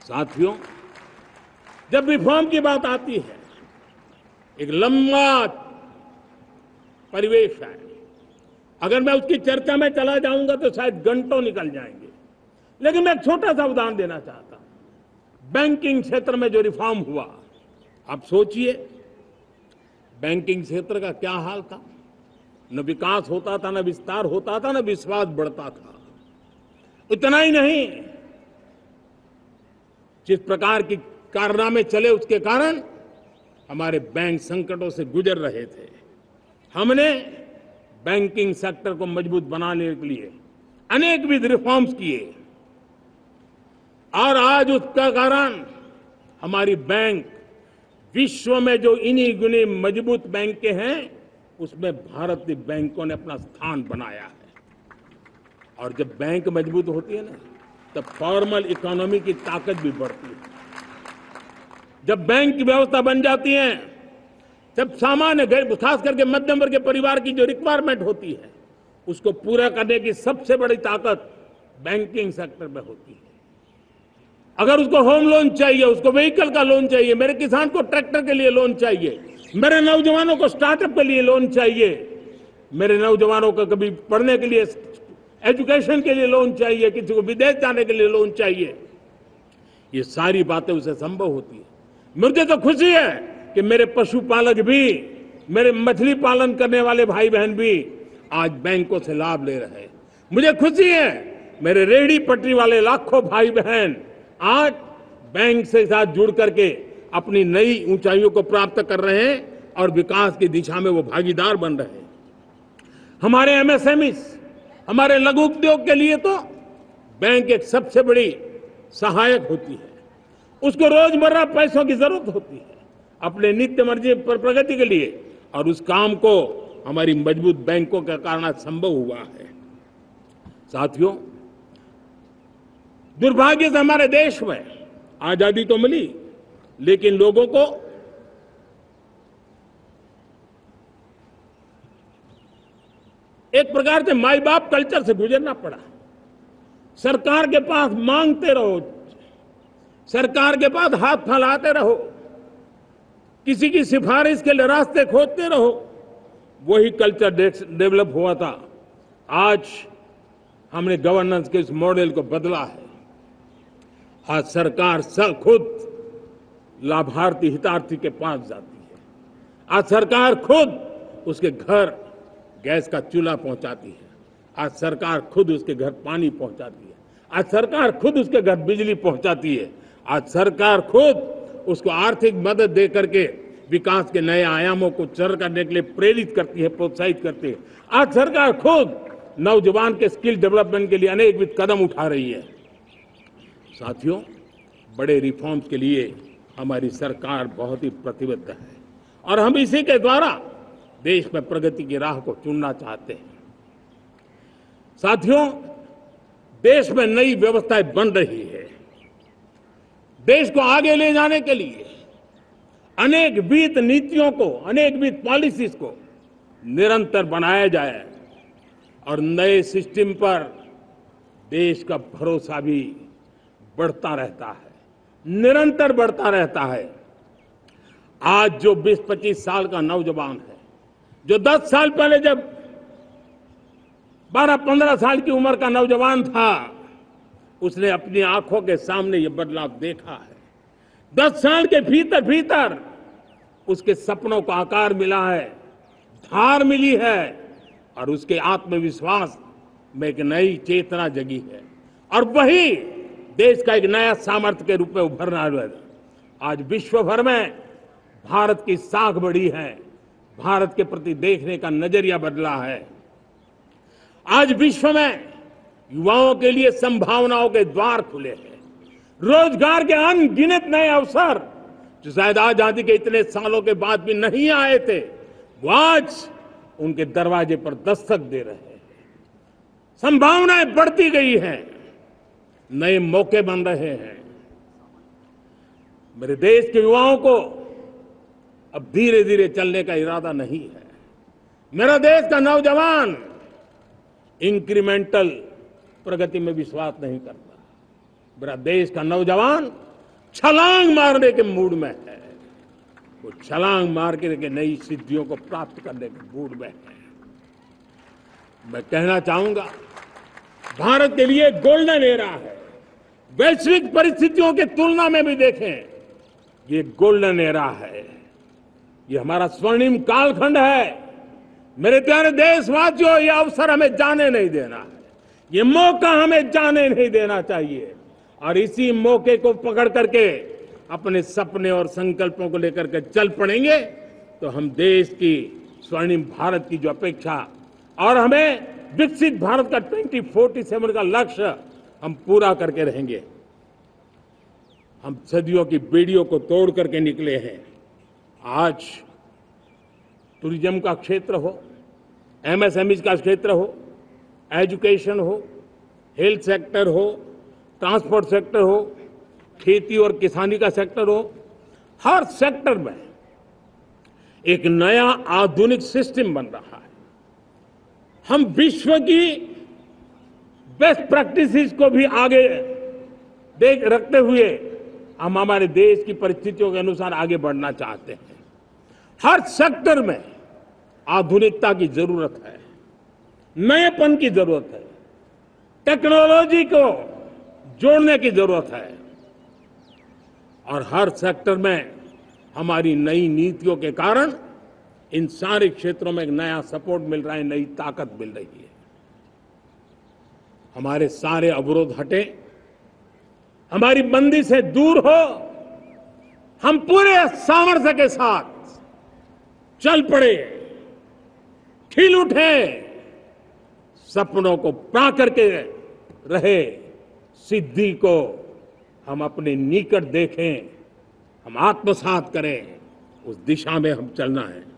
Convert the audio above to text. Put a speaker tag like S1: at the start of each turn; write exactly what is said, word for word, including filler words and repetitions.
S1: साथियों, जब रिफॉर्म की बात आती है, एक लंबा परिवेश है। अगर मैं उसकी चर्चा में चला जाऊंगा तो शायद घंटों निकल जाएंगे, लेकिन मैं एक छोटा सा उदाहरण देना चाहता हूं। बैंकिंग क्षेत्र में जो रिफॉर्म हुआ, आप सोचिए, बैंकिंग क्षेत्र का क्या हाल था। न विकास होता था, न विस्तार होता था, न विश्वास बढ़ता था। इतना ही नहीं, जिस प्रकार की कारनामे चले उसके कारण हमारे बैंक संकटों से गुजर रहे थे। हमने बैंकिंग सेक्टर को मजबूत बनाने के लिए अनेक विध रिफॉर्म्स किए और आज उसका कारण हमारी बैंक विश्व में जो इन्हीं गुनी मजबूत बैंक के हैं, उसमें भारतीय बैंकों ने अपना स्थान बनाया है। और जब बैंक मजबूत होती है ना, तब फॉर्मल इकोनॉमी की ताकत भी बढ़ती है। जब बैंक की व्यवस्था बन जाती है, जब सामान्य, खास करके मध्यम वर्ग के परिवार की जो रिक्वायरमेंट होती है, उसको पूरा करने की सबसे बड़ी ताकत बैंकिंग सेक्टर में होती है। अगर उसको होम लोन चाहिए, उसको व्हीकल का लोन चाहिए, मेरे किसान को ट्रैक्टर के लिए लोन चाहिए, मेरे नौजवानों को स्टार्टअप के लिए लोन चाहिए, मेरे नौजवानों को कभी पढ़ने के लिए, एजुकेशन के लिए लोन चाहिए, किसी को विदेश जाने के लिए लोन चाहिए, ये सारी बातें उसे संभव होती है। मुझे तो खुशी है कि मेरे पशुपालक भी, मेरे मछली पालन करने वाले भाई बहन भी आज बैंकों से लाभ ले रहे हैं। मुझे खुशी है मेरे रेहड़ी पटरी वाले लाखों भाई बहन आज बैंक से साथ जुड़ करके अपनी नई ऊंचाइयों को प्राप्त कर रहे हैं और विकास की दिशा में वो भागीदार बन रहे हैं। हमारे एमएसएमई, हमारे लघु उद्योग के लिए तो बैंक एक सबसे बड़ी सहायक होती है। उसको रोजमर्रा पैसों की जरूरत होती है अपने नित्य मर्जी पर प्रगति के लिए, और उस काम को हमारी मजबूत बैंकों के कारण संभव हुआ है। साथियों, दुर्भाग्य से हमारे देश में आजादी तो मिली, लेकिन लोगों को एक प्रकार से माई बाप कल्चर से गुजरना पड़ा। सरकार के पास मांगते रहो, सरकार के पास हाथ फैलाते रहो, किसी की सिफारिश के लिए रास्ते खोजते रहो, वही कल्चर डेवलप हुआ था। आज हमने गवर्नेंस के इस मॉडल को बदला है। आज सरकार सब खुद लाभार्थी हितार्थी के पास जाती है। आज सरकार खुद उसके घर गैस का चूल्हा पहुंचाती है। आज सरकार खुद उसके घर पानी पहुंचाती है। आज सरकार खुद उसके घर बिजली पहुंचाती है। आज सरकार खुद उसको आर्थिक मदद दे करके विकास के नए आयामों को चर करने के लिए प्रेरित करती है, प्रोत्साहित करती है। आज सरकार खुद नौजवान के स्किल डेवलपमेंट के लिए अनेक विध कदम उठा रही है। साथियों, बड़े रिफॉर्म्स के लिए हमारी सरकार बहुत ही प्रतिबद्ध है और हम इसी के द्वारा देश में प्रगति की राह को चुनना चाहते हैं। साथियों, देश में नई व्यवस्थाएं बन रही है। देश को आगे ले जाने के लिए अनेक वित्त नीतियों को, अनेक वित्त पॉलिसीज को निरंतर बनाया जाए और नए सिस्टम पर देश का भरोसा भी बढ़ता रहता है, निरंतर बढ़ता रहता है। आज जो बीस पच्चीस साल का नौजवान है, जो दस साल पहले जब बारह पंद्रह साल की उम्र का नौजवान था, उसने अपनी आंखों के सामने ये बदलाव देखा है। दस साल के भीतर भीतर उसके सपनों को आकार मिला है, धार मिली है और उसके आत्मविश्वास में एक नई चेतना जगी है और वही देश का एक नया सामर्थ्य के रूप में उभरना है। आज विश्व भर में भारत की साख बढ़ी है, भारत के प्रति देखने का नजरिया बदला है। आज विश्व में युवाओं के लिए संभावनाओं के द्वार खुले हैं, रोजगार के अनगिनत नए अवसर जो शायद आजादी के इतने सालों के बाद भी नहीं आए थे, वो आज उनके दरवाजे पर दस्तक दे रहे हैं। संभावनाएं बढ़ती गई हैं, नए मौके बन रहे हैं। मेरे देश के युवाओं को अब धीरे धीरे चलने का इरादा नहीं है। मेरा देश का नौजवान इंक्रीमेंटल प्रगति में विश्वास नहीं करता। मेरा देश का नौजवान छलांग मारने के मूड में है। वो छलांग मार के नई सिद्धियों को प्राप्त करने के मूड में है। मैं कहना चाहूंगा, भारत के लिए गोल्डन एरा है। वैश्विक परिस्थितियों की तुलना में भी देखें, ये गोल्डन एरा है। ये हमारा स्वर्णिम कालखंड है। मेरे प्यारे देशवासियों, ये अवसर हमें जाने नहीं देना है। ये मौका हमें जाने नहीं देना चाहिए। और इसी मौके को पकड़ करके अपने सपने और संकल्पों को लेकर के चल पड़ेंगे तो हम देश की स्वर्णिम भारत की जो अपेक्षा और हमें विकसित भारत का ट्वेंटी फोर्टी सेवन का लक्ष्य हम पूरा करके रहेंगे। हम सदियों की बेड़ियों को तोड़ करके निकले हैं। आज टूरिज्म का क्षेत्र हो, एमएसएमई का क्षेत्र हो, एजुकेशन हो, हेल्थ सेक्टर हो, ट्रांसपोर्ट सेक्टर हो, खेती और किसानी का सेक्टर हो, हर सेक्टर में एक नया आधुनिक सिस्टम बन रहा है। हम विश्व की बेस्ट प्रैक्टिसेस को भी आगे देख रखते हुए हम हमारे देश की परिस्थितियों के अनुसार आगे बढ़ना चाहते हैं। हर सेक्टर में आधुनिकता की जरूरत है, नएपन की जरूरत है, टेक्नोलॉजी को जोड़ने की जरूरत है। और हर सेक्टर में हमारी नई नीतियों के कारण इन सारे क्षेत्रों में एक नया सपोर्ट मिल रहा है, नई ताकत मिल रही है। हमारे सारे अवरोध हटे, हमारी बंदी से दूर हो, हम पूरे सामर्थ्य के साथ चल पड़े, खिल उठे, सपनों को पा करके रहे, सिद्धि को हम अपने निकट देखें, हम आत्मसात करें, उस दिशा में हम चलना है।